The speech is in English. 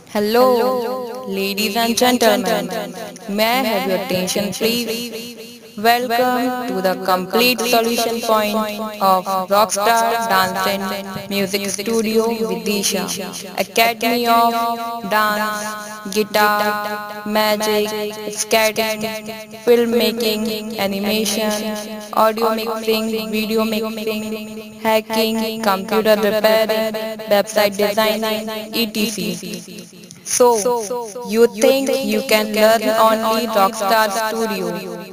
Hello, ladies and gentlemen. May I have your attention, please? Welcome to the complete solution point of Rockstar Dance and Music Studio Vidisha, Academy of Dance, Guitar, Magic, Skating, Filmmaking, Animation, Audio Mixing, Video Mixing, Hacking, Computer Repairing, Website Designing, etc. So, you think you can learn only Rockstar Studio,